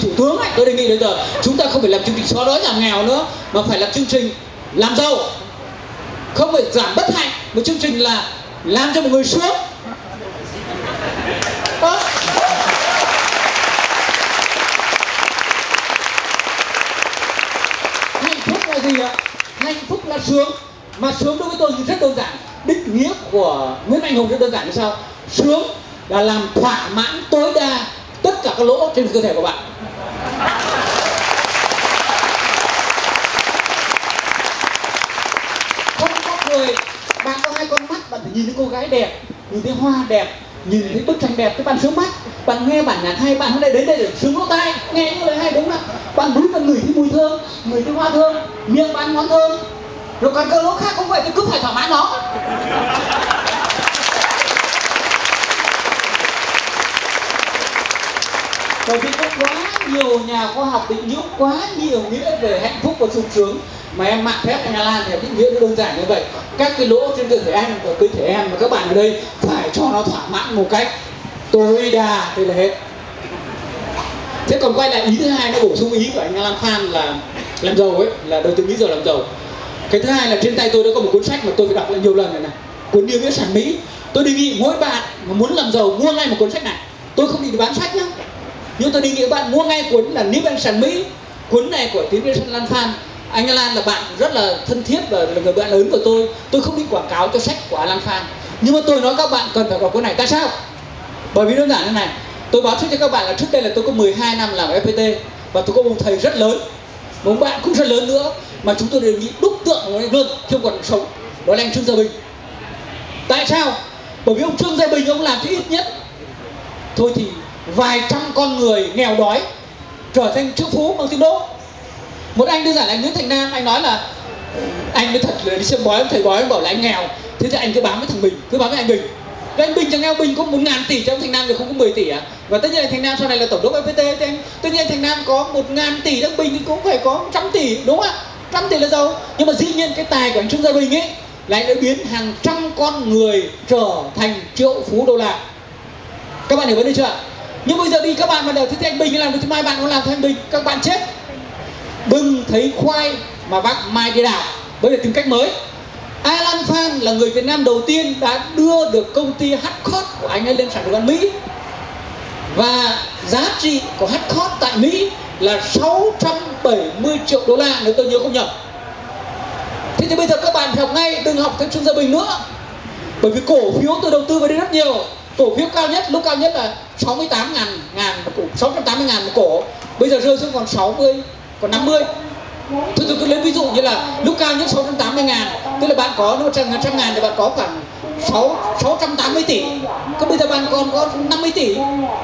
thủ tướng ấy, tôi đề nghị bây giờ chúng ta không phải làm chương trình xóa đói giảm nghèo nữa, mà phải làm chương trình làm giàu, không phải giảm bất hạnh, một chương trình là làm cho một người sướng. Đó. Hạnh phúc là gì ạ? Hạnh phúc là sướng, mà sướng đối với tôi thì rất đơn giản. Định nghĩa của Nguyễn Mạnh Hùng rất đơn giản như sau: sướng là làm thỏa mãn tối đa tất cả các lỗ trên cơ thể của bạn. Không có người, bạn có hai con mắt, bạn phải nhìn thấy cô gái đẹp, nhìn thấy hoa đẹp, nhìn thấy bức tranh đẹp, cái bạn sướng mắt. Bạn nghe bản nhạc hay, bạn hôm nay đến đây để sướng lỗ tai, nghe những lời hay, đúng không? Bạn muốn bạn ngửi thấy mùi thơm, ngửi thấy hoa thơm, miệng bạn món thơm. Rồi còn các lỗ khác không vậy thì cứ phải thỏa mãn nó. Bởi vì có quá nhiều nhà khoa học định nghĩa quá nhiều nghĩa về hạnh phúc và sung sướng, mà em mạng phép anh Alan thì định nghĩa nó đơn giản như vậy: các cái lỗ trên cơ thể anh và cơ thể em và các bạn ở đây phải cho nó thỏa mãn một cách tối đa, đây là hết. Thế còn quay lại ý thứ hai, nó bổ sung ý của anh Alan Phan là làm giàu ấy, là đầu tư nghĩ giờ làm giàu. Cái thứ hai là trên tay tôi đã có một cuốn sách mà tôi phải đọc lại nhiều lần rồi này, cuốn Niêm Yết Sản Mỹ. Tôi đề nghị mỗi bạn mà muốn làm giàu mua ngay một cuốn sách này. Tôi không định bán sách nhá, nhưng tôi đề nghị bạn mua ngay cuốn là Niêm Yết Sản Mỹ. Cuốn này của tiến sĩ Alan Phan. Anh Alan là bạn rất là thân thiết và là người bạn lớn của tôi. Tôi không định quảng cáo cho sách của Alan Phan, nhưng mà tôi nói các bạn cần phải đọc cuốn này. Tại sao? Bởi vì đơn giản như này, tôi báo trước cho các bạn là trước đây là tôi có 12 năm làm FPT và tôi có một thầy rất lớn, một bạn cũng rất lớn nữa mà chúng tôi đề nghị đúc tượng của anh luôn khi ông còn sống, đó là anh Trương Gia Bình. Tại sao? Bởi vì ông Trương Gia Bình ông làm cho ít nhất thôi thì vài trăm con người nghèo đói trở thành triệu phú bằng tiếng đô. Một anh đơn giản là anh Nguyễn Thành Nam, anh nói là anh mới thật là đi xem bói, thầy bói anh bảo là anh nghèo, thế thì anh cứ bám với thằng Bình, cứ bám với anh Bình. Cái anh Bình chẳng nghèo, Bình có 1.000 tỷ cho ông Thành Nam thì không có 10 tỷ à? Và tất nhiên anh Thành Nam sau này là tổng đốc FPT, tất nhiên anh Thành Nam có 1.000 tỷ, ông Bình thì cũng phải có 100 tỷ, đúng không ạ? 100 tỷ là giàu. Nhưng mà dĩ nhiên cái tài của anh Trương Gia Bình ấy lại đã biến hàng trăm con người trở thành triệu phú đô la. Các bạn hiểu vấn đề chưa? Nhưng bây giờ đi các bạn mà đều thấy anh Bình làm được thì mai bạn cũng làm theo anh Bình, các bạn chết. Đừng thấy khoai mà bác mai đi đào, với lại tìm cách mới. Alan Phan là người Việt Nam đầu tiên đã đưa được công ty Harcourt của anh ấy lên sàn chứng khoán Mỹ. Và giá trị của Harcourt tại Mỹ là 670 triệu đô la nếu tôi nhớ không nhầm. Thế thì bây giờ các bạn phải học ngay, đừng học theo Trương Gia Bình nữa. Bởi vì cổ phiếu tôi đầu tư vào đây rất nhiều. Cổ phiếu cao nhất, lúc cao nhất là 680.000 một cổ. Bây giờ rơi xuống còn 60, còn 50. Tôi cứ lấy ví dụ như là lúc cao nhất 680.000, tức là bạn có 100 ngàn thì bạn có khoảng 680 tỷ. Còn bây giờ bạn còn có 50 tỷ.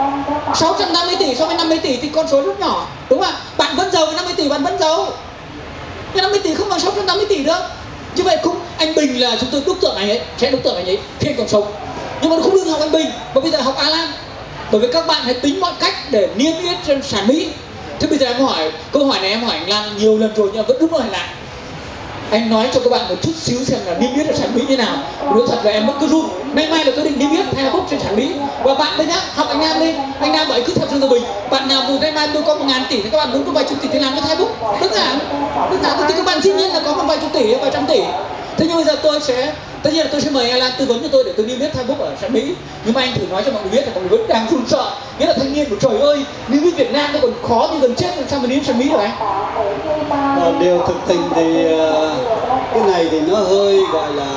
680 tỷ so với 50 tỷ thì con số rất nhỏ, đúng không ạ? Bạn vẫn giàu với 50 tỷ, bạn vẫn giàu. Nhưng 50 tỷ không bằng 680 tỷ nữa. Như vậy cũng anh Bình là chúng tôi đúc tượng anh ấy, sẽ đúc tượng anh ấy khi anh còn sống. Nhưng mà không đừng học anh Bình, mà bây giờ học Alan. Bởi vì các bạn hãy tính mọi cách để niêm yết trên sàn Mỹ. Thế bây giờ em hỏi, câu hỏi này em hỏi anh Lan nhiều lần rồi nhưng vẫn đúng hỏi lại. Anh nói cho các bạn một chút xíu xem là niêm yết ở sàn Mỹ như nào. Nói thật là em vẫn cứ run. Nay mai là tôi định niêm yết theo book trên sàn Mỹ. Và bạn đây nhá, học anh Nam đi. Anh Nam bảo cứ theo Trương Gia Bình. Bạn nào từ nay mai tôi có 1.000 tỷ thì các bạn muốn có vài chục tỷ thì làm cái theo book. Đơn giản. Thì các bạn dĩ nhiên là có một vài chục tỷ, vài trăm tỷ. Thế nhưng bây giờ tất nhiên là tôi sẽ mời Alan tư vấn cho tôi để tôi niêm yết theo book ở sàn Mỹ. Nhưng mà anh thử nói cho mọi người biết là mọi người vẫn đang run sợ. Nghĩa là thanh niên của trời ơi, niêm yết Việt Nam nó còn khó như gần chết, làm sao mà niêm yết sàn Mỹ được anh? Điều thực tình thì cái này thì nó hơi gọi là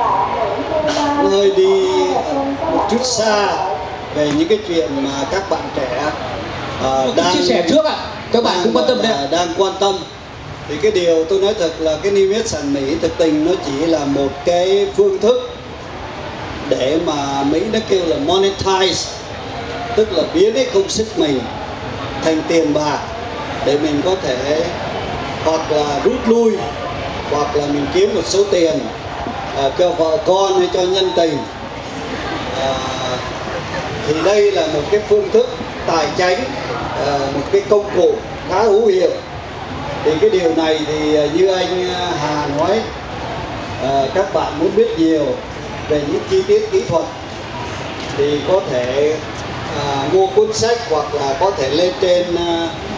nó hơi đi một chút xa về những cái chuyện mà các bạn trẻ đang chia sẻ trước ạ. Các bạn cũng quan tâm đấy. Đang quan tâm. Thì cái điều tôi nói thật là cái niêm yết sàn Mỹ thực tình nó chỉ là một cái phương thức để mà Mỹ nó kêu là monetize, tức là biến cái công sức mình thành tiền bạc để mình có thể hoặc là rút lui, hoặc là mình kiếm một số tiền cho vợ con hay cho nhân tình. Thì đây là một cái phương thức tài chính, một cái công cụ khá hữu hiệu. Thì cái điều này thì như anh Hà nói, các bạn muốn biết nhiều về những chi tiết kỹ thuật thì có thể mua cuốn sách hoặc là có thể lên trên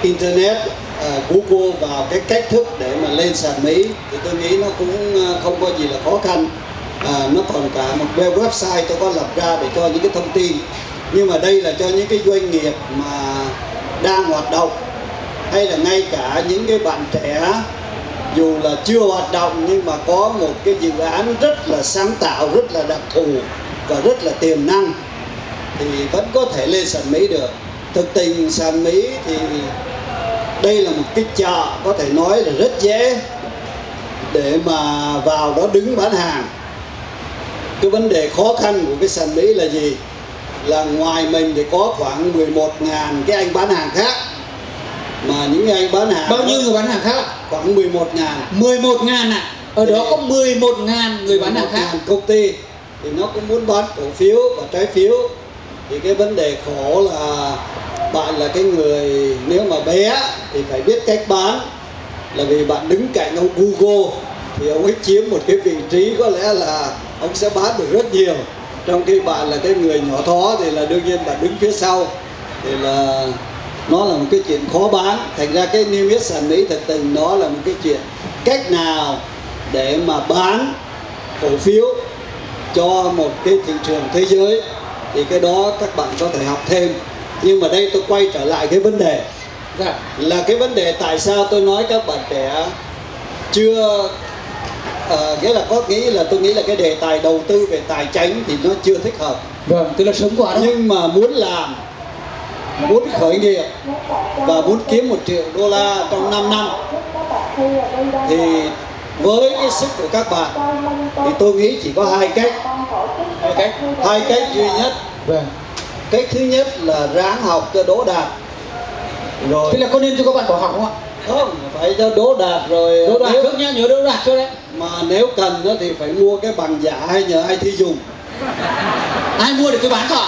internet, Google vào cái cách thức để mà lên sàn Mỹ thì tôi nghĩ nó cũng không có gì là khó khăn. Nó còn cả một website tôi có lập ra để cho những cái thông tin, nhưng mà đây là cho những cái doanh nghiệp mà đang hoạt động, hay là ngay cả những cái bạn trẻ dù là chưa hoạt động nhưng mà có một cái dự án rất là sáng tạo, rất là đặc thù và rất là tiềm năng thì vẫn có thể lên sàn Mỹ được. Thực tình sàn Mỹ thì đây là một cái chợ có thể nói là rất dễ để mà vào đó đứng bán hàng. Cái vấn đề khó khăn của cái sàn Mỹ là gì? Là ngoài mình thì có khoảng 11.000 cái anh bán hàng khác, mà những anh bán hàng bao nhiêu người bán hàng khác ạ? Khoảng 11.000. 11.000 ạ? Ở đó có 11.000 người bán hàng khác. Công ty thì nó cũng muốn bán cổ phiếu và trái phiếu. Thì cái vấn đề khổ là bạn là cái người nếu mà bé thì phải biết cách bán, là vì bạn đứng cạnh ông Google thì ông ấy chiếm một cái vị trí có lẽ là ông sẽ bán được rất nhiều, trong khi bạn là cái người nhỏ thó thì là đương nhiên bạn đứng phía sau, thì là nó là một cái chuyện khó bán. Thành ra cái niêm yết sàn Mỹ thực tình nó là một cái chuyện cách nào để mà bán cổ phiếu cho một cái thị trường thế giới, thì cái đó các bạn có thể học thêm. Nhưng mà đây tôi quay trở lại cái vấn đề là cái vấn đề tại sao tôi nói các bạn trẻ chưa nghĩa là có nghĩ là tôi nghĩ là cái đề tài đầu tư về tài chính thì nó chưa thích hợp. Vâng, tức là sớm quá đó. Nhưng mà muốn làm, muốn khởi nghiệp và muốn kiếm $1 triệu trong 5 năm thì với cái sức của các bạn thì tôi nghĩ chỉ có hai cách duy nhất. Vâng. Cách thứ nhất là ráng học cho đỗ đạt rồi. Thế là có nên cho các bạn bỏ học không ạ? Không, phải cho đỗ đạt rồi. Đỗ đạt trước nhá, nhớ đỗ đạt trước đấy. Mà nếu cần đó thì phải mua cái bằng giả hay nhờ ai thi dùng. Ai mua để tôi bán cho ạ?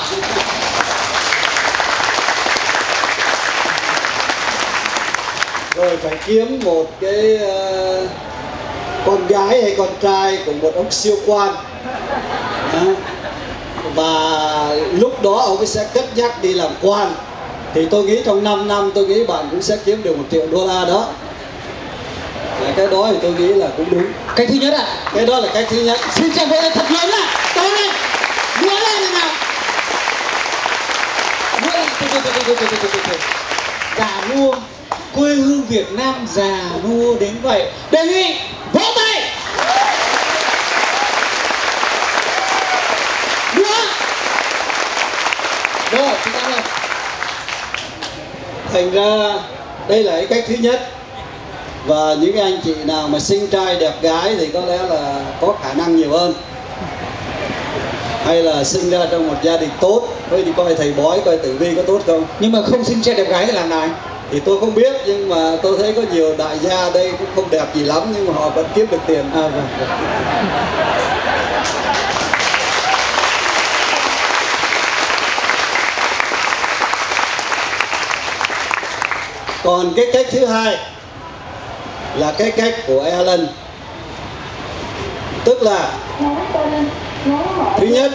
Rồi phải kiếm một cái con gái hay con trai của một ông siêu quan, và lúc đó ông ấy sẽ cất nhắc đi làm quan. Thì tôi nghĩ trong 5 năm tôi nghĩ bạn cũng sẽ kiếm được $1 triệu đó. Cái đó thì tôi nghĩ là cũng đúng. Cái thứ nhất ạ. Cái đó là cái thứ nhất. Xin chào mọi người thật lớn ạ. Tới đây. Múa lên thế nào. Múa lên. Từ. Già nua. Quê hương Việt Nam già nua đến vậy. Đề nghị vỗ tay. Múa. Rồi, chúng ta lên. Thành ra đây là cái cách thứ nhất. Và những anh chị nào mà xinh trai đẹp gái thì có lẽ là có khả năng nhiều hơn, hay là sinh ra trong một gia đình tốt. Tôi đi coi thầy bói coi tử vi có tốt không. Nhưng mà không xinh trai đẹp gái thì làm nào anh? Thì tôi không biết, nhưng mà tôi thấy có nhiều đại gia ở đây cũng không đẹp gì lắm nhưng mà họ vẫn kiếm được tiền. Vâng. Còn cái cách thứ hai là cái cách của Alan. Tức là thứ nhất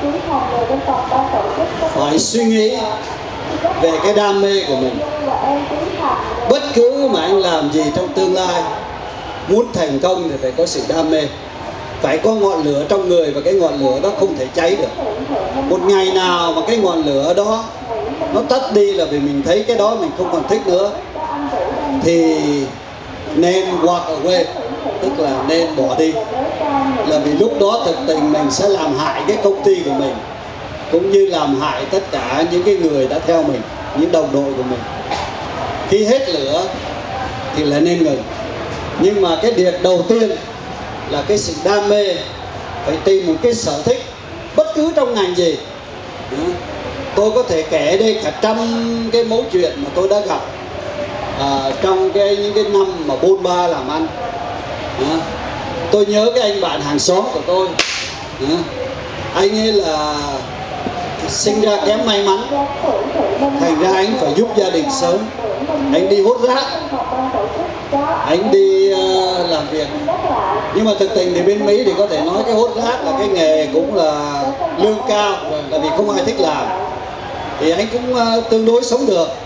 phải suy nghĩ về cái đam mê của mình. Bất cứ mà anh làm gì trong tương lai, muốn thành công thì phải có sự đam mê, phải có ngọn lửa trong người, và cái ngọn lửa đó không thể cháy được. Một ngày nào mà cái ngọn lửa đó nó tắt đi là vì mình thấy cái đó mình không còn thích nữa, thì nên walk away, tức là nên bỏ đi. Là vì lúc đó thực tình mình sẽ làm hại cái công ty của mình, cũng như làm hại tất cả những cái người đã theo mình, những đồng đội của mình. Khi hết lửa thì là nên ngừng. Nhưng mà cái việc đầu tiên là cái sự đam mê, phải tìm một cái sở thích bất cứ trong ngành gì. Tôi có thể kể đây cả trăm cái mẫu chuyện mà tôi đã gặp trong những cái năm mà bôn ba làm ăn. Tôi nhớ cái anh bạn hàng xóm của tôi, anh ấy là sinh ra kém may mắn, thành ra anh phải giúp gia đình sớm. Anh đi hốt rác, anh đi làm việc. Nhưng mà thực tình thì bên Mỹ thì có thể nói cái hốt rác là cái nghề cũng là lương cao, là vì không ai thích làm. Thì anh cũng tương đối sống được.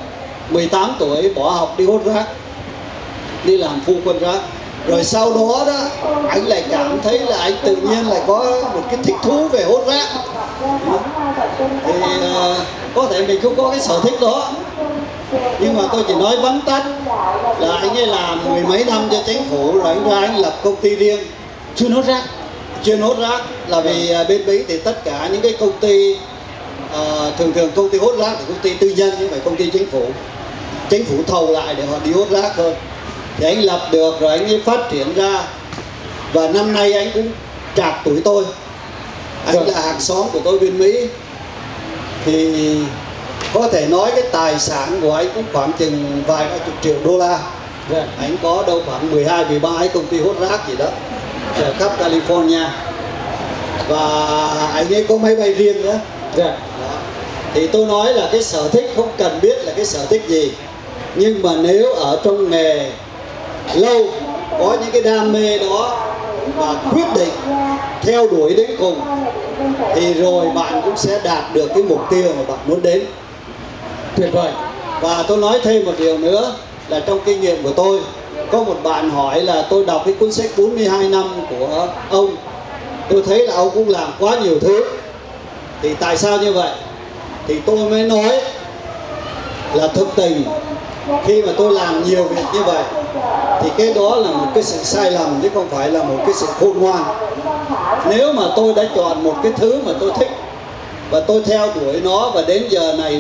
18 tuổi bỏ học đi hốt rác, đi làm phu quân rác. Rồi sau đó đó anh lại cảm thấy là anh tự nhiên lại có một cái thích thú về hốt rác. Thì có thể mình không có cái sở thích đó, nhưng mà tôi chỉ nói vắn tắt là anh ấy làm mười mấy năm cho chính phủ, rồi anh ra anh lập công ty riêng chuyên hốt rác. chuyên hốt rác. Là vì bên Mỹ thì tất cả những cái công ty thường công ty hốt rác là công ty tư nhân, chứ không phải công ty chính phủ thầu lại để họ đi hốt rác thôi. Thì anh lập được rồi anh ấy phát triển ra, và năm nay anh cũng trạc tuổi tôi, anh là hàng xóm của tôi bên Mỹ. Thì có thể nói cái tài sản của anh cũng khoảng chừng vài ba chục triệu đô la. Anh có đâu khoảng 12, 13 cái công ty hốt rác gì đó ở khắp California, và anh ấy có máy bay riêng nữa. Đó. Thì tôi nói là cái sở thích không cần biết là cái sở thích gì, nhưng mà nếu ở trong nghề lâu, có những cái đam mê đó và quyết định theo đuổi đến cùng, thì rồi bạn cũng sẽ đạt được cái mục tiêu mà bạn muốn đến. Tuyệt vời. Và tôi nói thêm một điều nữa là trong kinh nghiệm của tôi, có một bạn hỏi là tôi đọc cái cuốn sách 42 năm của ông, tôi thấy là ông cũng làm quá nhiều thứ, thì tại sao như vậy? Thì tôi mới nói là thực tình khi mà tôi làm nhiều việc như vậy thì cái đó là một cái sự sai lầm, chứ không phải là một cái sự khôn ngoan. Nếu mà tôi đã chọn một cái thứ mà tôi thích và tôi theo đuổi nó, và đến giờ này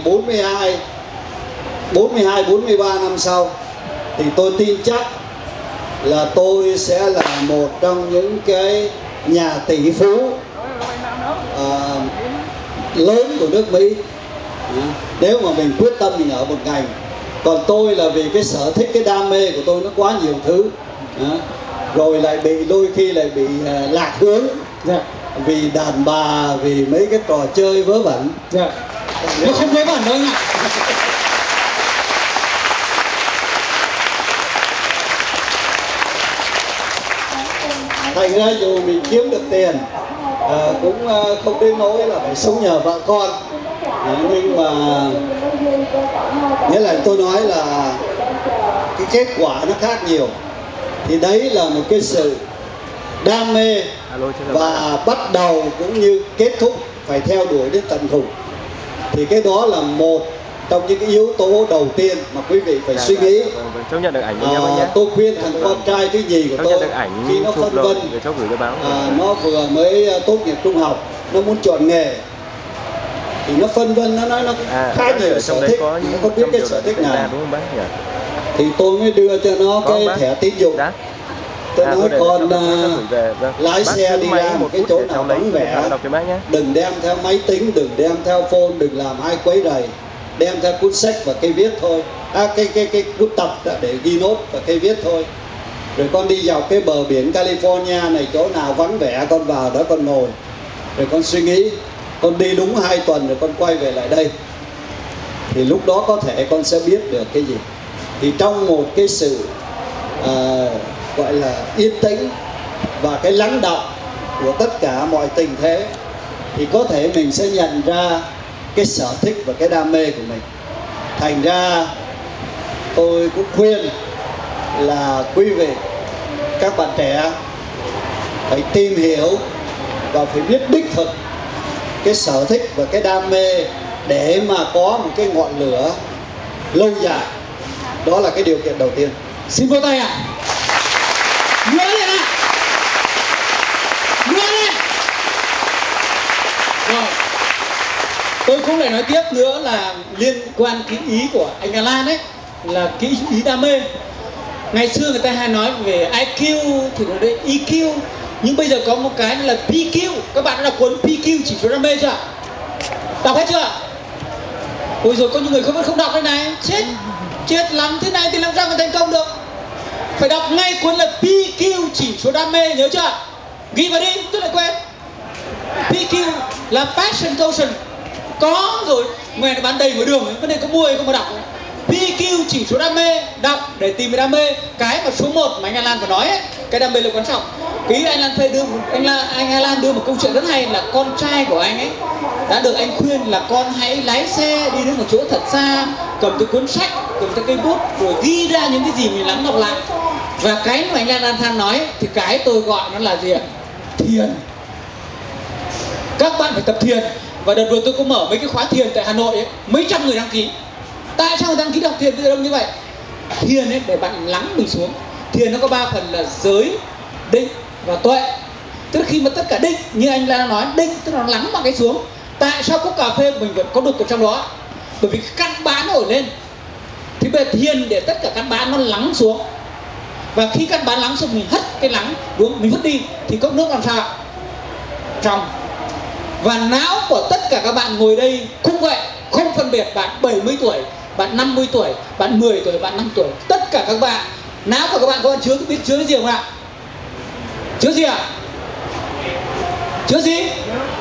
43 năm sau, thì tôi tin chắc là tôi sẽ là một trong những cái nhà tỷ phú lớn của nước Mỹ, nếu mà mình quyết tâm mình ở một ngành. Còn tôi là vì cái sở thích, cái đam mê của tôi nó quá nhiều thứ, rồi lại bị đôi khi lại bị lạc hướng, vì đàn bà, vì mấy cái trò chơi vớ vẩn. Nó không vớ vẩn đâu anh ạ. Thành ra dù mình kiếm được tiền cũng không đến nỗi là phải sống nhờ vợ con. Nhưng mà nghĩa là tôi nói là cái kết quả nó khác nhiều. Thì đấy là một cái sự đam mê, và bắt đầu cũng như kết thúc phải theo đuổi đến tận cùng. Thì cái đó là một trong những cái yếu tố đầu tiên mà quý vị phải suy nghĩ. Cháu nhận được ảnh với nhau nhé. Tôi khuyên thằng con trai thứ nhì của tôi, khi nó phân vân, nó vừa mới tốt nghiệp trung học, nó muốn chọn nghề, thì nó phân vân, nó nói nó khá nhiều sở thích, nó không biết cái sở thích nào, thì tôi mới đưa cho nó cái thẻ tín dụng. Tôi nói con lái xe đi ra một cái chỗ nào vắng vẻ, đừng đem theo máy tính, đừng đem theo phone, đừng làm ai quấy rầy, đem theo cuốn sách và cây viết thôi, cái cuốn tập để ghi nốt và cây viết thôi. Rồi con đi dọc cái bờ biển California này, chỗ nào vắng vẻ con vào đó con ngồi, rồi con suy nghĩ. Con đi đúng 2 tuần rồi con quay về lại đây, thì lúc đó có thể con sẽ biết được cái gì. Thì trong một cái sự gọi là yên tĩnh và cái lắng đọng của tất cả mọi tình thế, thì có thể mình sẽ nhận ra cái sở thích và cái đam mê của mình. Thành ra tôi cũng khuyên là quý vị, các bạn trẻ phải tìm hiểu và phải biết đích thực cái sở thích và cái đam mê để mà có một cái ngọn lửa lâu dài. Đó là cái điều kiện đầu tiên. Xin vỗ tay ạ. Nhớ lên ạ. Nhớ lên. Rồi, tôi cũng lại nói tiếp nữa là liên quan cái ý của anh Alan ấy, là cái ý đam mê. Ngày xưa người ta hay nói về IQ thì nó đây EQ, nhưng bây giờ có một cái là PQ. Các bạn đã đọc cuốn PQ chỉ số đam mê chưa? Đọc hết chưa? Ôi rồi có những người không đọc cái này, chết lắm, thế này thì làm sao mà thành công được? Phải đọc ngay cuốn là PQ chỉ số đam mê, nhớ chưa? Ghi vào đi, tôi lại quên. PQ là passion quotient. Có rồi, ngoài nó bán đầy ngoài đường, vấn đề có mua hay không mà đọc. PQ chỉ số đam mê, đọc để tìm cái đam mê. Cái mà số 1 mà anh Alan vừa nói ấy, cái đam mê là quan trọng. Cái anh Alan đưa một câu chuyện rất hay là con trai của anh ấy đã được anh khuyên là con hãy lái xe đi đến một chỗ thật xa, cầm cái cuốn sách cầm cái cây bút rồi ghi ra những cái gì mình lắng đọc lại. Và cái mà anh Lan Than nói thì cái tôi gọi nó là gì ạ? Thiền. Các bạn phải tập thiền. Và đợt vừa tôi có mở mấy cái khóa thiền tại Hà Nội ấy, mấy trăm người đăng ký. Tại sao đăng ký học thiền bây giờ đông như vậy? Thiền ấy để bạn lắng mình xuống. Thiền nó có 3 phần là giới, định và tuệ. Tức là khi mà tất cả định, như anh Lan nói, định tức là nó lắng bằng cái xuống. Tại sao cốc cà phê của mình vẫn có đục ở trong đó? Bởi vì căn bán nổi lên. Thì bây giờ thiền để tất cả căn bán nó lắng xuống. Và khi căn bán lắng xuống mình hất cái lắng, đúng không? Mình vứt đi thì cốc nước làm sao? Trong. Và não của tất cả các bạn ngồi đây cũng vậy, không phân biệt bạn 70 tuổi, bạn 50 tuổi, bạn 10 tuổi, bạn 5 tuổi. Tất cả các bạn, não của các bạn chứa, biết chứa cái gì không ạ? Chứa gì ạ? Chứa gì?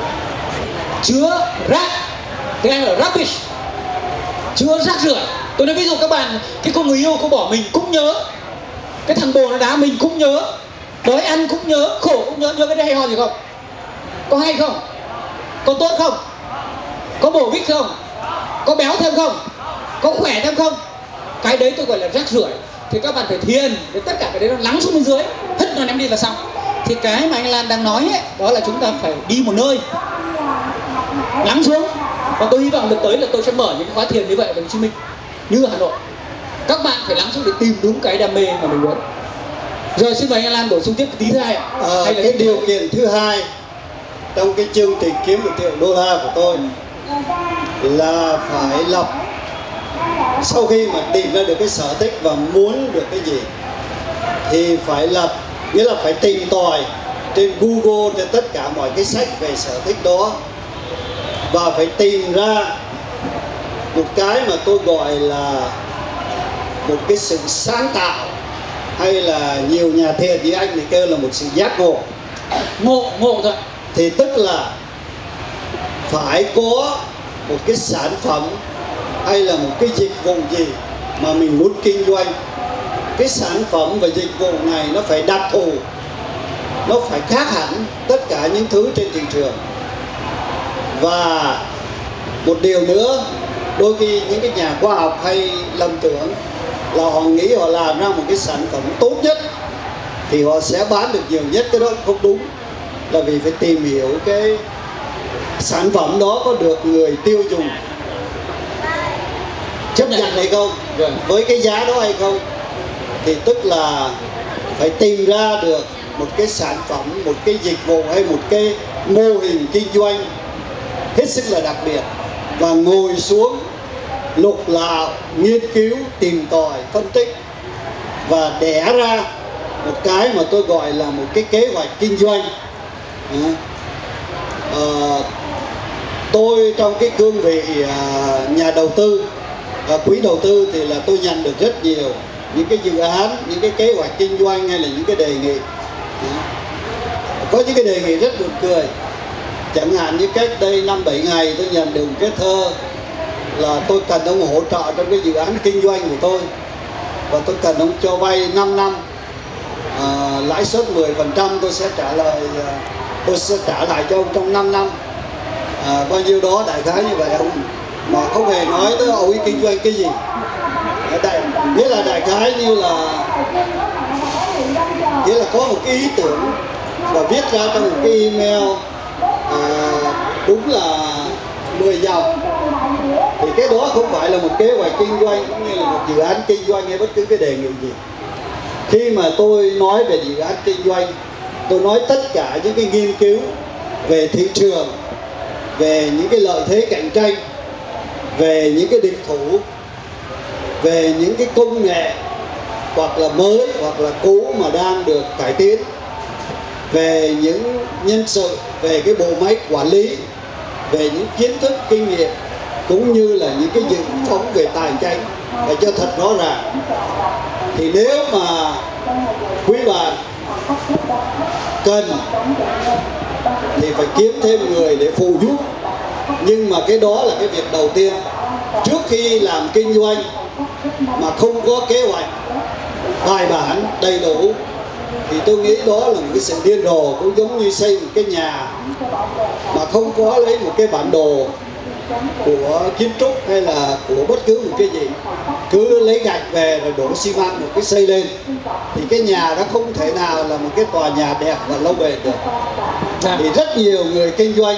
Chứa rác. Tiếng Anh là rubbish. Chứa rác rưởi. Tôi nói ví dụ các bạn, cái cô người yêu cô bỏ mình cũng nhớ, cái thằng bồ nó đá mình cũng nhớ, đói ăn cũng nhớ, khổ cũng nhớ. Nhớ cái đấy hay ho gì không? Có hay không? Có tốt không? Có bổ ích không? Có béo thêm không? Có khỏe thêm không? Cái đấy tôi gọi là rác rưởi. Thì các bạn phải thiền để tất cả cái đấy nó lắng xuống bên dưới, hất nó ném đi là xong. Thì cái mà anh Lan đang nói ấy, đó là chúng ta phải đi một nơi lắng xuống. Và tôi hy vọng lần tới là tôi sẽ mở những khóa thiền như vậy ở Hồ Chí Minh, như ở Hà Nội. Các bạn phải lắng xuống để tìm đúng cái đam mê mà mình muốn. Rồi xin mời anh Lan bổ sung tiếp tí thứ hai ạ. Hay là cái điều kiện thứ hai trong cái chương trình kiếm $1 triệu của tôi là phải lập, sau khi mà tìm ra được cái sở thích và muốn được cái gì thì phải lập, nghĩa là phải tìm tòi trên Google, trên tất cả mọi cái sách về sở thích đó, và phải tìm ra một cái mà tôi gọi là một cái sự sáng tạo, hay là nhiều nhà thiền như anh thì kêu là một sự giác ngộ. Ngộ thôi. Thì tức là phải có một cái sản phẩm hay là một cái dịch vụ gì mà mình muốn kinh doanh. Cái sản phẩm và dịch vụ này nó phải đặc thù, nó phải khác hẳn tất cả những thứ trên thị trường. Và một điều nữa, đôi khi những cái nhà khoa học hay lầm tưởng là họ nghĩ họ làm ra một cái sản phẩm tốt nhất thì họ sẽ bán được nhiều nhất. Cái đó không đúng, là vì phải tìm hiểu cái sản phẩm đó có được người tiêu dùng chấp nhận hay không, với cái giá đó hay không. Thì tức là phải tìm ra được một cái sản phẩm, một cái dịch vụ hay một cái mô hình kinh doanh hết sức là đặc biệt, và ngồi xuống lục lạo, nghiên cứu, tìm tòi, phân tích và đẻ ra một cái mà tôi gọi là một cái kế hoạch kinh doanh. Tôi trong cái cương vị nhà đầu tư, quỹ đầu tư, thì là tôi nhận được rất nhiều những cái dự án, những cái kế hoạch kinh doanh hay là những cái đề nghị. Có những cái đề nghị rất buồn cười. Chẳng hạn như cách đây 5-7 ngày tôi nhận được một cái thơ là tôi cần ông hỗ trợ trong cái dự án kinh doanh của tôi, và tôi cần ông cho vay 5 năm, lãi suất 10%, tôi sẽ trả lại cho ông trong 5 năm, bao nhiêu đó, đại khái như vậy. Ông mà không hề nói tới ông ấy kinh doanh cái gì, nghĩa là đại khái như là có một cái ý tưởng và viết ra trong một cái email đúng là 10 dòng. Thì cái đó không phải là một kế hoạch kinh doanh cũng như là một dự án kinh doanh hay bất cứ cái đề nghị gì. Khi mà tôi nói về dự án kinh doanh, tôi nói tất cả những cái nghiên cứu về thị trường, về những cái lợi thế cạnh tranh, về những cái địch thủ, về những cái công nghệ hoặc là mới hoặc là cũ mà đang được cải tiến, về những nhân sự, về cái bộ máy quản lý, về những kiến thức kinh nghiệm, cũng như là những cái dự phóng về tài chính, để cho thật rõ ràng. Thì nếu mà quý bạn cần thì phải kiếm thêm người để phụ giúp, nhưng mà cái đó là cái việc đầu tiên. Trước khi làm kinh doanh mà không có kế hoạch bài bản đầy đủ thì tôi nghĩ đó là một cái sự điên rồ. Cũng giống như xây một cái nhà mà không có lấy một cái bản đồ của kiến trúc hay là của bất cứ một cái gì, cứ lấy gạch về rồi đổ xi măng một cái xây lên, thì cái nhà đó không thể nào là một cái tòa nhà đẹp và lâu bền được. Thì rất nhiều người kinh doanh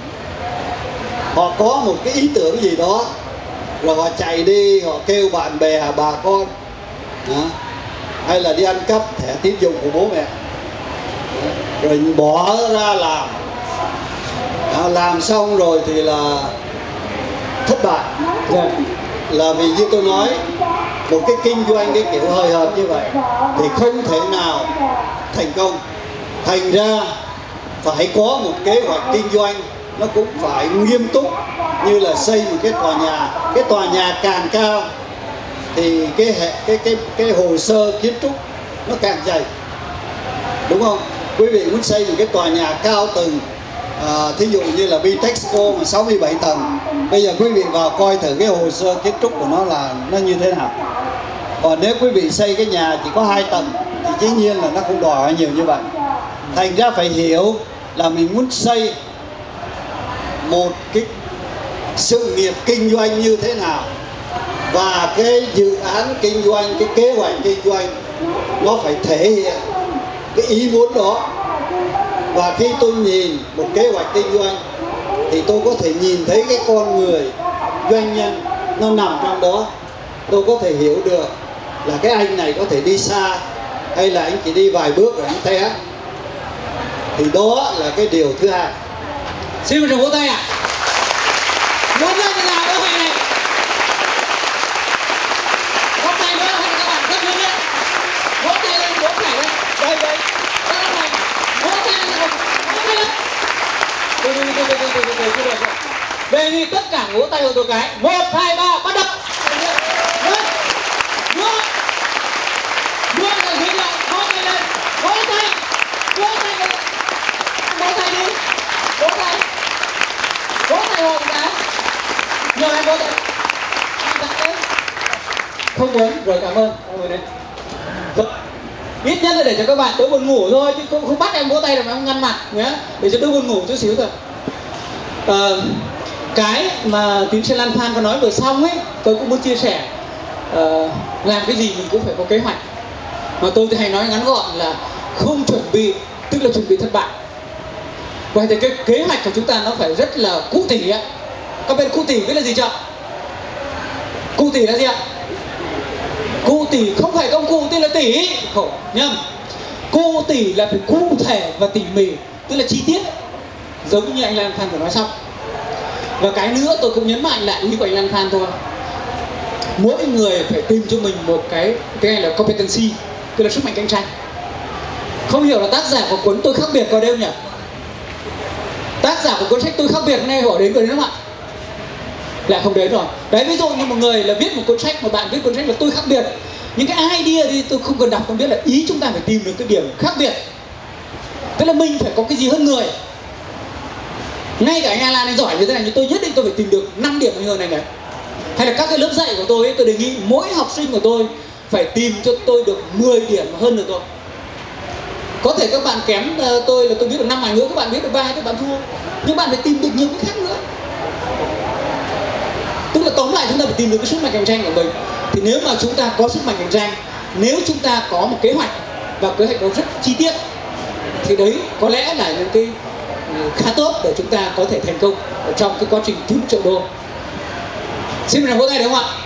họ có một cái ý tưởng gì đó, rồi họ chạy đi, họ kêu bạn bè bà con đó, hay là đi ăn cắp thẻ tín dụng của bố mẹ, rồi bỏ ra làm. Làm xong rồi thì là thất bại. Là vì như tôi nói, một cái kinh doanh cái kiểu hời hợt như vậy thì không thể nào thành công. Thành ra phải có một kế hoạch kinh doanh, nó cũng phải nghiêm túc, như là xây một cái tòa nhà. Cái tòa nhà càng cao thì cái hồ sơ kiến trúc nó càng dày, đúng không? Quý vị muốn xây một cái tòa nhà cao tầng, thí dụ như là Bitexco mà 67 tầng, bây giờ quý vị vào coi thử cái hồ sơ kiến trúc của nó là nó như thế nào. Còn nếu quý vị xây cái nhà chỉ có 2 tầng thì dĩ nhiên là nó không đòi hỏi nhiều như vậy. Thành ra phải hiểu là mình muốn xây một cái sự nghiệp kinh doanh như thế nào, và cái dự án kinh doanh, cái kế hoạch kinh doanh nó phải thể hiện cái ý muốn đó. Và khi tôi nhìn một kế hoạch kinh doanh thì tôi có thể nhìn thấy cái con người doanh nhân nó nằm trong đó. Tôi có thể hiểu được là cái anh này có thể đi xa, hay là anh chỉ đi vài bước rồi anh té. Thì đó là cái điều thứ hai. Xin một tràng vỗ tay ạ. Muốn lên thì làm cái này. Vỗ tay nữa hay các bạn rất lớn lên. Vỗ tay lên, vỗ tay lên. Đây. Các bạn vỗ tay lên. Vỗ tay lên. Từ. Đề nghị tất cả vỗ tay vào tôi cái. 1, 2, 3, bắt đầu. Lên. Luôn là dưới lại. Vỗ tay lên. Vỗ tay lên. Vỗ tay đi. Vỗ tay rồi cái. Nhờ em vỗ tay. Không muốn, rồi cảm ơn. Ít nhất là để cho các bạn đỡ buồn ngủ thôi, chứ không bắt em vỗ tay là em ngăn mặt nhé, để cho đỡ buồn ngủ chút xíu thôi. Cái mà tiến sĩ Lan Phan có nói vừa xong ấy, tôi cũng muốn chia sẻ. Làm cái gì mình cũng phải có kế hoạch. Mà tôi hay nói ngắn gọn là không chuẩn bị tức là chuẩn bị thất bại. Vậy thì cái kế hoạch của chúng ta nó phải rất là cụ tỉ ạ. Các bên cụ tỉ biết là gì chưa? Cụ tỉ là gì ạ? Cụ tỉ không phải công cụ tên là tỉ, khổ nhầm. Cụ tỉ là phải cụ thể và tỉ mỉ, tức là chi tiết, giống như anh Lan Phan vừa nói xong. Và cái nữa tôi cũng nhấn mạnh lại ý của anh Lan Phan thôi. Mỗi người phải tìm cho mình một cái này là competency, tức là sức mạnh cạnh tranh. Không hiểu là tác giả của cuốn Tôi Khác Biệt có đây không nhỉ? Tác giả của cuốn sách Tôi Khác Biệt nay họ đến rồi đấy không ạ? Lại không đến rồi. Đấy, ví dụ như một người là viết một cuốn sách, một bạn viết cuốn sách là Tôi Khác Biệt, những cái idea thì tôi không cần đọc, không biết là ý chúng ta phải tìm được cái điểm khác biệt. Tức là mình phải có cái gì hơn người. Ngay cả anh Alan anh giỏi như thế này, nhưng tôi nhất định tôi phải tìm được 5 điểm hơn này này. Hay là các cái lớp dạy của tôi ấy, tôi đề nghị mỗi học sinh của tôi phải tìm cho tôi được 10 điểm hơn được tôi. Có thể các bạn kém tôi là tôi biết được 5 ngoại ngữ, các bạn biết được 3, các bạn thua. Nhưng bạn phải tìm được nhiều cái khác nữa. Tức là tóm lại chúng ta phải tìm được cái sức mạnh cạnh tranh của mình. Thì nếu mà chúng ta có sức mạnh cạnh tranh, nếu chúng ta có một kế hoạch và kế hoạch đó rất chi tiết, thì đấy có lẽ là những cái khá tốt để chúng ta có thể thành công ở trong cái quá trình kiếm triệu đô. Xin một tràng vỗ tay được không ạ?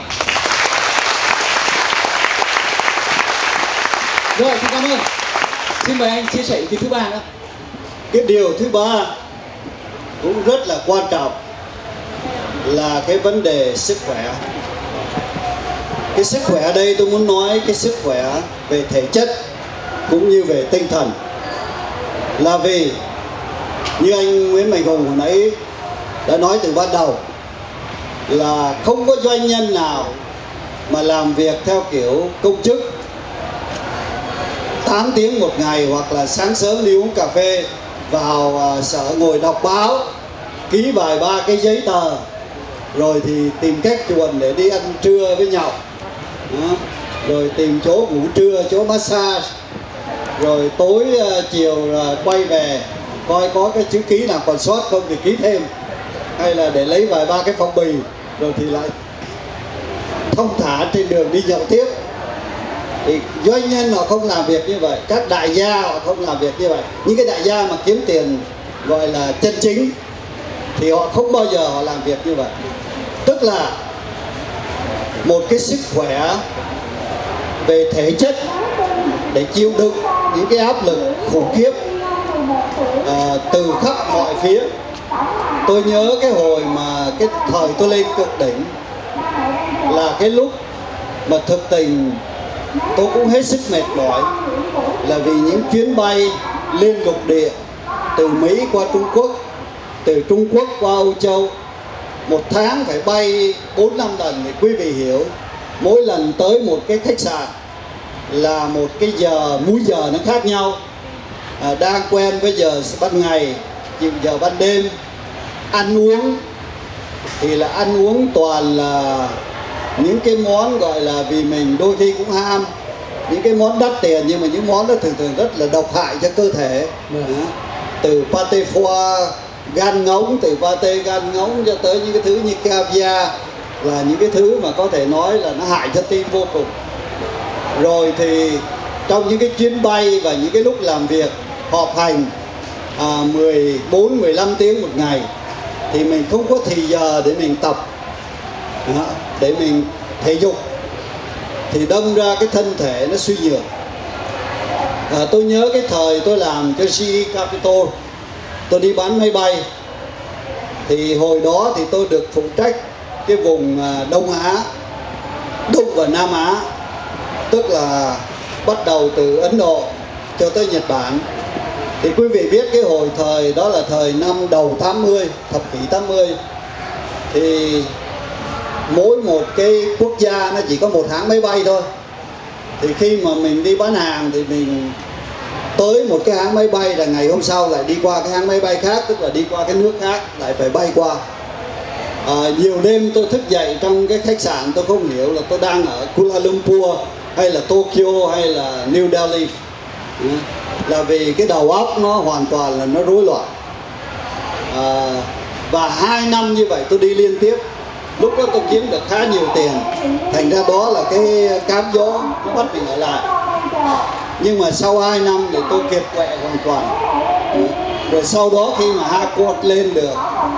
Rồi, xin cảm ơn. Xin mời anh chia sẻ ý kiến thứ ba nữa. Cái điều thứ ba cũng rất là quan trọng là cái vấn đề sức khỏe. Cái sức khỏe ở đây tôi muốn nói cái sức khỏe về thể chất cũng như về tinh thần. Là vì như anh Nguyễn Mạnh Hùng hồi nãy đã nói từ ban đầu, là không có doanh nhân nào mà làm việc theo kiểu công chức 8 tiếng một ngày, hoặc là sáng sớm đi uống cà phê, vào sở ngồi đọc báo, ký vài ba cái giấy tờ, rồi thì tìm cách chuồn để đi ăn trưa với nhau. Đó. Rồi tìm chỗ ngủ trưa, chỗ massage, rồi tối chiều quay về coi có cái chữ ký nào còn sót không thì ký thêm, hay là để lấy vài ba cái phong bì rồi thì lại thông thả trên đường đi nhậu tiếp. Thì doanh nhân họ không làm việc như vậy, các đại gia họ không làm việc như vậy. Những cái đại gia mà kiếm tiền gọi là chân chính thì họ không bao giờ họ làm việc như vậy. Tức là một cái sức khỏe về thể chất để chịu đựng những cái áp lực khủng khiếp từ khắp mọi phía. Tôi nhớ cái hồi mà cái thời tôi lên cực đỉnh là cái lúc mà thực tình tôi cũng hết sức mệt mỏi, là vì những chuyến bay liên lục địa từ Mỹ qua Trung Quốc, từ Trung Quốc qua Âu Châu, một tháng phải bay 4-5 lần. Thì quý vị hiểu, mỗi lần tới một cái khách sạn là một cái múi giờ nó khác nhau. Đang quen với giờ ban ngày, chịu giờ ban đêm. Ăn uống thì là ăn uống toàn là những cái món gọi là, vì mình đôi khi cũng ham những cái món đắt tiền, nhưng mà những món đó thường thường rất là độc hại cho cơ thể. Từ pate foie gan ngỗng, từ pate gan ngỗng cho tới những cái thứ như caviar, là những cái thứ mà có thể nói là nó hại cho tim vô cùng. Rồi thì trong những cái chuyến bay và những cái lúc làm việc họp hành 14-15 tiếng một ngày, thì mình không có thì giờ để mình tập, để mình thể dục, thì đâm ra cái thân thể nó suy nhược. Tôi nhớ cái thời tôi làm cho GE Capital, tôi đi bán máy bay, thì hồi đó thì tôi được phụ trách cái vùng Đông Á, Đông và Nam Á, tức là bắt đầu từ Ấn Độ cho tới Nhật Bản. Thì quý vị biết cái hồi thời đó là thời năm đầu 80, thập kỷ 80, thì mỗi một cái quốc gia nó chỉ có một hãng máy bay thôi. Thì khi mà mình đi bán hàng thì mình tới một cái hãng máy bay là ngày hôm sau lại đi qua cái hãng máy bay khác, tức là đi qua cái nước khác lại phải bay qua. Nhiều đêm tôi thức dậy trong cái khách sạn, tôi không hiểu là tôi đang ở Kuala Lumpur hay là Tokyo hay là New Delhi, là vì cái đầu óc nó hoàn toàn là nó rối loạn. Và 2 năm như vậy tôi đi liên tiếp. Lúc đó tôi kiếm được khá nhiều tiền, thành ra đó là cái cám dỗ nó bắt mình ở lại. Nhưng mà sau 2 năm thì tôi kiệt quệ hoàn toàn. Rồi sau đó khi mà Harcourt lên được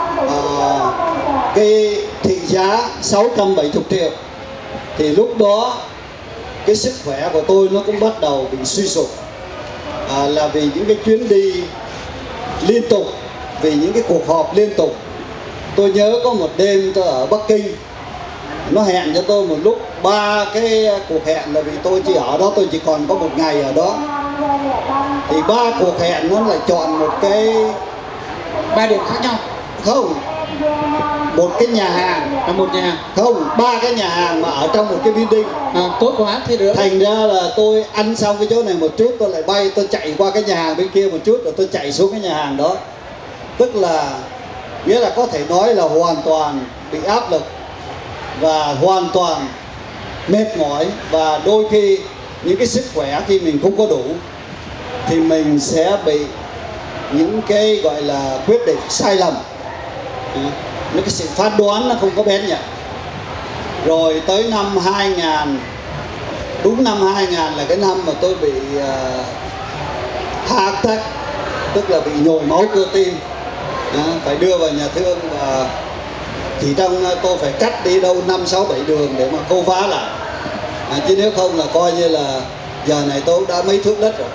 cái thị giá 670 triệu, thì lúc đó cái sức khỏe của tôi nó cũng bắt đầu bị suy sụp. Là vì những cái chuyến đi liên tục, vì những cái cuộc họp liên tục. Tôi nhớ có một đêm tôi ở Bắc Kinh, nó hẹn cho tôi một lúc 3 cái cuộc hẹn, là vì tôi chỉ ở đó, tôi chỉ còn có 1 ngày ở đó. Thì 3 cuộc hẹn nó lại chọn một cái 3 điểm khác nhau. Không, một cái nhà hàng. Một nhà hàng. Không, 3 cái nhà hàng mà ở trong một cái building. Tốt quá, thế được. Thành ra là tôi ăn xong cái chỗ này một chút, tôi lại bay, tôi chạy qua cái nhà hàng bên kia một chút, rồi tôi chạy xuống cái nhà hàng đó. Tức là, nghĩa là có thể nói là hoàn toàn bị áp lực và hoàn toàn mệt mỏi. Và đôi khi những cái sức khỏe khi mình không có đủ thì mình sẽ bị những cái gọi là quyết định sai lầm, những cái sự phán đoán nó không có bén nhạy. Rồi tới năm 2000, đúng năm 2000 là cái năm mà tôi bị heart attack, tức là bị nhồi máu cơ tim, phải đưa vào nhà thương, và chỉ trong tôi phải cắt đi đâu 5-6-7 đường để mà khâu vá lại, chứ nếu không là coi như là giờ này tôi đã mấy thước đất rồi.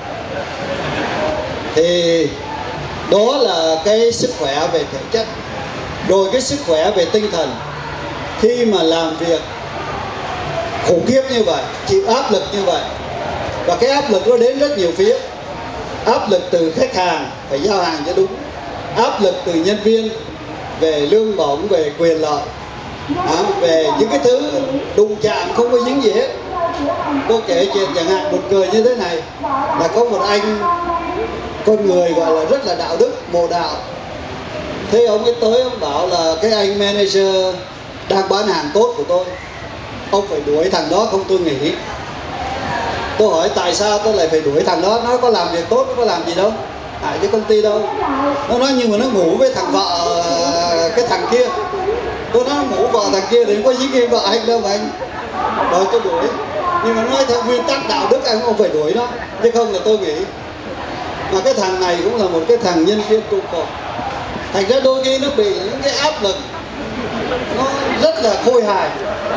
Thì đó là cái sức khỏe về thể chất. Rồi cái sức khỏe về tinh thần, khi mà làm việc khủng khiếp như vậy, chịu áp lực như vậy, và cái áp lực nó đến rất nhiều phía. Áp lực từ khách hàng phải giao hàng cho đúng, áp lực từ nhân viên về lương bổng, về quyền lợi, về những cái thứ đụng chạm không có dính gì hết. Tôi kể chuyện chẳng hạn một người như thế này, là có một anh con người gọi là rất là đạo đức, mồ đạo. Thế ông ấy tới, ông bảo là cái anh manager đang bán hàng tốt của tôi, ông phải đuổi thằng đó không tôi nghỉ. Tôi hỏi tại sao tôi lại phải đuổi thằng đó, nó có làm việc tốt, nó có làm gì đâu, hại cho công ty đâu. Nó nói nhưng mà nó ngủ với thằng vợ cái thằng kia. Tôi nói ngủ vợ thằng kia thì không có dính với vợ anh đâu mà anh. đòi tôi đuổi. Nhưng mà nói theo nguyên tắc đạo đức anh không phải đuổi nó, chứ không là tôi nghỉ. Mà cái thằng này cũng là một cái thằng nhân viên trụ cột, thành ra đôi khi nó bị những cái áp lực nó rất là khôi hài.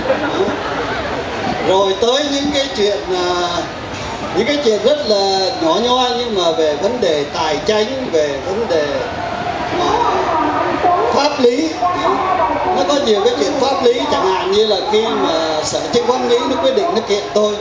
Rồi tới những cái chuyện rất là nhỏ nhoi, nhưng mà về vấn đề tài chính, về vấn đề pháp lý, nó có nhiều cái chuyện pháp lý, chẳng hạn như là khi mà Sở Chứng khoán Mỹ nó quyết định nó kiện tôi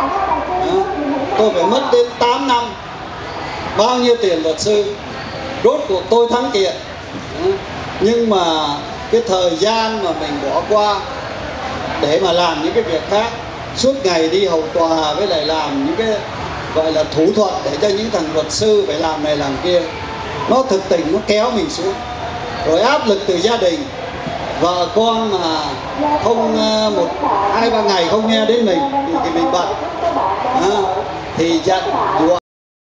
phải mất đến 8 năm, bao nhiêu tiền luật sư, rốt cuộc tôi thắng kiện. Nhưng mà cái thời gian mà mình bỏ qua để mà làm những cái việc khác, suốt ngày đi hầu tòa với lại làm những cái gọi là thủ thuật để cho những thằng luật sư phải làm này làm kia, nó thực tình nó kéo mình xuống. Rồi áp lực từ gia đình, vợ con mà không 1-2-3 ngày không nghe đến mình thì mình bận, thì giận dụa